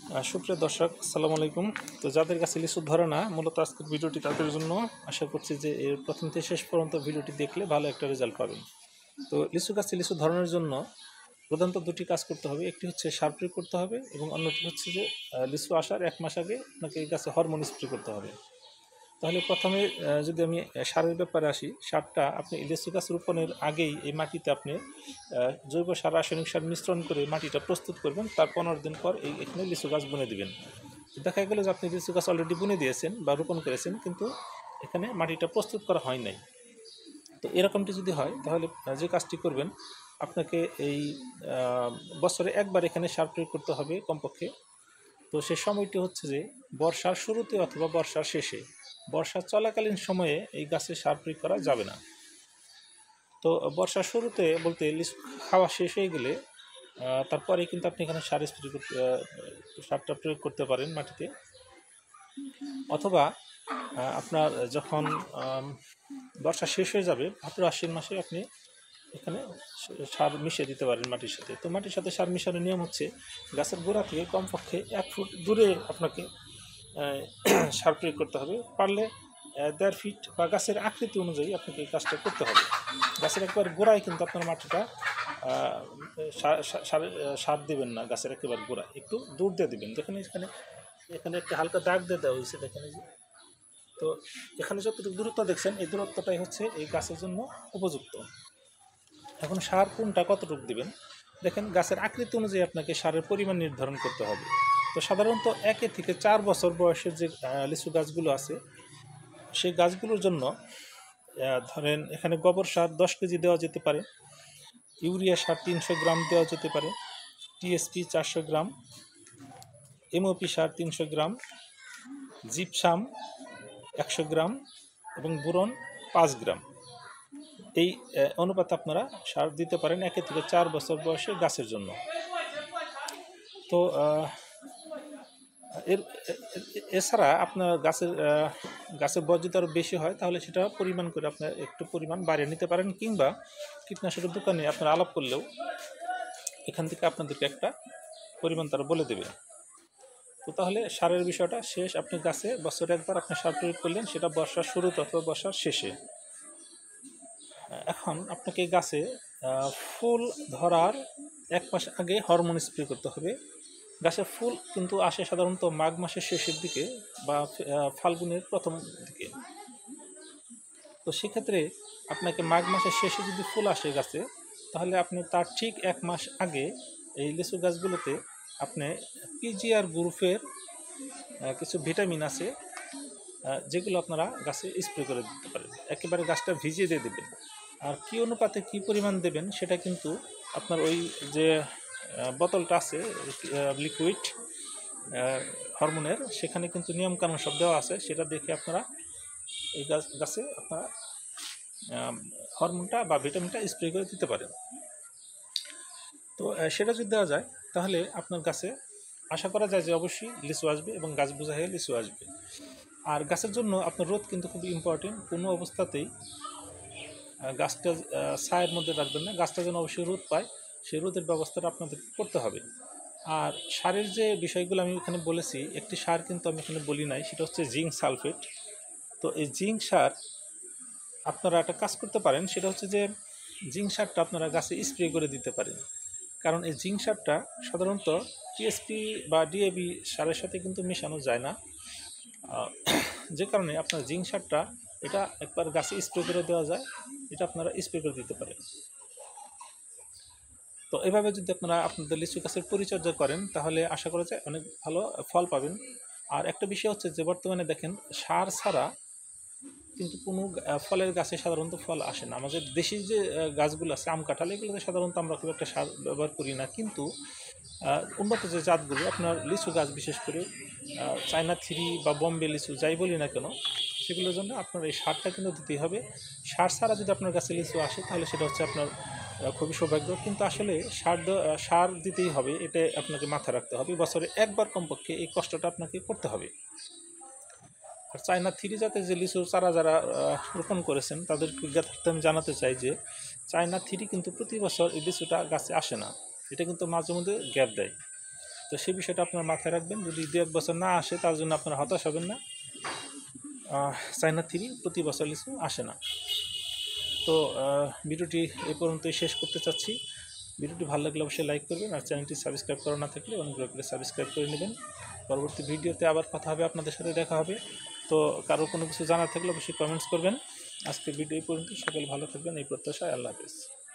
সুপ্রিয় দর্শক, আসসালামু আলাইকুম। তো যাদের কাছে লিচু ধরে না, মূলত আজকের ভিডিওটি তাদের জন্য। আশা করছি যে এর প্রথম থেকে শেষ পর্যন্ত ভিডিওটি দেখলে ভালো একটা রেজাল্ট পাবেন। তো লিচু গাছে লিচু ধরানোর জন্য প্রধানত দুটি কাজ করতে হবে। একটি হচ্ছে সার প্রয়োগ করতে হবে এবং অন্যটি হচ্ছে যে লিচু আসার 1 মাস আগে আপনাকে এই গাছে হরমোন স্প্রে করতে হবে। তাহলে প্রথমে যদি আমি সারের ব্যাপারে আসি, সারটা আপনি লিচু গাছ রোপণের আগেই এই মাটিতে আপনি জৈব সার রাসায়নিক সার মিশ্রণ করে মাটিটা প্রস্তুত করবেন। তার 15 দিন পর এখানে লিচু গাছ বুনে দেবেন। দেখা গেল যে আপনি লিচু গাছ অলরেডি বুনে দিয়েছেন বা রোপণ করেছেন, কিন্তু এখানে মাটিটা প্রস্তুত করা হয় নাই। তো এরকমটি যদি হয়, তাহলে যে কাজটি করবেন, আপনাকে এই বছরে একবার এখানে সার প্রয়োগ করতে হবে কমপক্ষে। তো সে সময়টি হচ্ছে যে বর্ষার শুরুতে অথবা বর্ষার শেষে। বর্ষা চলাকালীন সময়ে এই গাছে সার প্রয়োগ করা যাবে না। তো বর্ষার শুরুতে বলতে লিচু খাওয়া শেষ হয়ে গেলে তারপরে কিন্তু আপনি এখানে সার স্প্রে করতে সারটা প্রয়োগ করতে পারেন মাটিতে। অথবা আপনার যখন বর্ষা শেষ হয়ে যাবে, ভাদ্র আশ্বিন মাসে আপনি এখানে সার মিশিয়ে দিতে পারেন মাটির সাথে। তো মাটির সাথে সার মিশানোর নিয়ম হচ্ছে, গাছের গোড়া থেকে কমপক্ষে 1 ফুট দূরে আপনাকে সার প্রয়োগ করতে হবে। পারলে 1.5 ফিট বা গাছের আকৃতি অনুযায়ী আপনাকে এই কাজটা করতে হবে। গাছের একবার গোড়ায় কিন্তু আপনার মাটিটা সার দেবেন না, গাছের একেবারে গোড়ায় একটু দূর দিয়ে দেবেন। যেখানে এখানে এখানে একটা হালকা দাগ দিয়ে দেওয়া হয়েছে, দেখেন। তো এখানে যতটুকু দূরত্ব দেখছেন, এই দূরত্বটাই হচ্ছে এই গাছের জন্য উপযুক্ত। এখন সার কোনটা কতটুকু দিবেন, দেখেন গাছের আকৃতি অনুযায়ী আপনাকে সারের পরিমাণ নির্ধারণ করতে হবে। তো সাধারণত 1 থেকে 4 বছর বয়সের যে লিচু গাছগুলো আছে, সেই গাছগুলোর জন্য ধরেন এখানে গোবর সার 10 কেজি দেওয়া যেতে পারে, ইউরিয়া সার 300 গ্রাম দেওয়া যেতে পারে, টিএসপি 400 গ্রাম, এমওপি সার 300 গ্রাম, জিপসাম 100 গ্রাম এবং বোরন 5 গ্রাম। এই অনুপাতে আপনারা সার দিতে পারেন 1 থেকে 4 বছর বয়সে গাছের জন্য। তো এছাড়া আপনার গাছের বয়স যদি আরও বেশি হয়, তাহলে সেটা পরিমাণ করে আপনার একটু পরিমাণ বাড়িয়ে নিতে পারেন, কিংবা কীটনাশকের দোকানে আপনারা আলাপ করলেও এখান থেকে আপনাদেরকে একটা পরিমাণ তারা বলে দেবে। তো তাহলে সারের বিষয়টা শেষ। আপনি গাছে বছরে একবার আপনি সার প্রয়োগ করলেন, সেটা বর্ষার শুরুতে অথবা বর্ষার শেষে। এখন আপনাকে গাছে ফুল ধরার 1 মাস আগে হরমোন স্প্রে করতে হবে। গাছের ফুল কিন্তু আসে সাধারণত মাঘ মাসের শেষের দিকে বা ফাল্গুনের প্রথম দিকে। তো সেক্ষেত্রে আপনাকে মাঘ মাসের শেষে যদি ফুল আসে গাছে, তাহলে আপনি তার ঠিক 1 মাস আগে এই লিচু গাছগুলোতে আপনি পিজিআর গ্রুপের কিছু ভিটামিন আছে, যেগুলো আপনারা গাছে স্প্রে করে দিতে পারেন। একেবারে গাছটা ভিজিয়ে দিয়ে দেবেন। আর কী অনুপাতে কী পরিমাণ দেবেন, সেটা কিন্তু আপনার ওই যে বোতলটা আছে লিকুইড হরমোনের, সেখানে কিন্তু নিয়মকানুন সব দেওয়া আছে। সেটা দেখে আপনারা এই গাছে আপনারা হরমোনটা বা ভিটামিনটা স্প্রে করে দিতে পারেন। তো সেটা যদি দেওয়া যায়, তাহলে আপনার গাছে আশা করা যায় যে অবশ্যই লিচু আসবে এবং গাছ বোঝা হয়ে লিচু আসবে। আর গাছের জন্য আপনার রোদ কিন্তু খুব ইম্পর্টেন্ট। কোনো অবস্থাতেই গাছটা ছায়ের মধ্যে রাখবেন না, গাছটা যেন অবশ্যই রোদ পায়, সেই রোদের ব্যবস্থাটা আপনাদের করতে হবে। আর সারের যে বিষয়গুলো আমি এখানে বলেছি, একটি সার কিন্তু আমি এখানে বলি নাই, সেটা হচ্ছে জিঙ্ক সালফেট। তো এই জিঙ্ক সার আপনারা একটা কাজ করতে পারেন, সেটা হচ্ছে যে জিঙ্ক সারটা আপনারা গাছে স্প্রে করে দিতে পারেন। কারণ এই জিঙ্ক সারটা সাধারণত টিএসপি বা ডিএবি সারের সাথে কিন্তু মেশানো যায় না, যে কারণে আপনার জিঙ্ক সারটা এটা একবার গাছে স্প্রে করে দেওয়া যায়, এটা আপনারা স্প্রে করে দিতে পারেন। তো এভাবে যদি আপনারা আপনাদের লিচু গাছের পরিচর্যা করেন, তাহলে আশা করা যায় অনেক ভালো ফল পাবেন। আর একটা বিষয় হচ্ছে যে বর্তমানে দেখেন, সার ছাড়া কিন্তু কোনো ফলের গাছে সাধারণত ফল আসে না। আমাদের দেশি যে গাছগুলো আছে, আম কাঁঠাল, এগুলোতে সাধারণত আমরা খুব একটা সার ব্যবহার করি না। কিন্তু উন্নত যে জাতগুলো আপনার লিচু গাছ, বিশেষ করে চায়না থ্রি বা বোম্বে লিচু যাই বলি না কেন, সেগুলোর জন্য আপনার এই সারটা কিন্তু দিতেই হবে। সার ছাড়া যদি আপনার কাছে লিচু আসে, তাহলে সেটা হচ্ছে আপনার খুবই সৌভাগ্য। কিন্তু আসলে সার দিতেই হবে, এটা আপনাকে মাথায় রাখতে হবে। বছরে একবার কমপক্ষে এই কষ্টটা আপনাকে করতে হবে। আর চায়না থ্রি জাতের যে লিচুর চারা যারা রোপণ করেছেন, তাদেরকে আমি জানাতে চাই যে চায়না থ্রি কিন্তু প্রতি বছর এই লিচুটা গাছে আসে না, এটা কিন্তু মাঝে মধ্যে গ্যাপ দেয়। তো সেই বিষয়টা আপনার মাথায় রাখবেন। যদি 2-1 বছর না আসে তার জন্য আপনারা হতাশ হবেন না। চায়না 3 প্রতি বছর লিচু আসে না। তো ভিডিওটি এই পর্যন্তই শেষ করতে চাচ্ছি। ভিডিওটি ভালো লাগলে অবশ্যই লাইক করবেন, আর চ্যানেলটি সাবস্ক্রাইব করা না থাকলে অনুগ্রহ করে সাবস্ক্রাইব করে নেবেন। পরবর্তী ভিডিওতে আবার কথা হবে, আপনাদের সাথে দেখা হবে। তো কারো কোনো কিছু জানার থাকলে অবশ্যই কমেন্টস করবেন। আজকের ভিডিও এই পর্যন্ত। সকলে ভালো থাকবেন এই প্রত্যাশায়। আল্লাহ হাফেজ।